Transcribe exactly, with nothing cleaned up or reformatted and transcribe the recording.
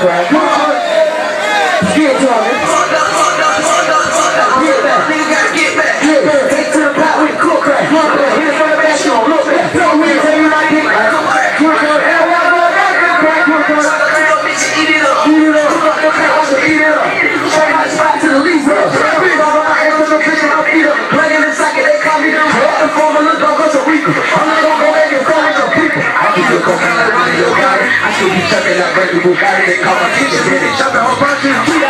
crack. Get to it. Get back. Nigga gotta get back. Take to the pot with cook crack. Hit it from the back, you don't look back. Don't really tell you like it. I should be chucking that breakable guy. They call my kitchen. Chopping whole bunch of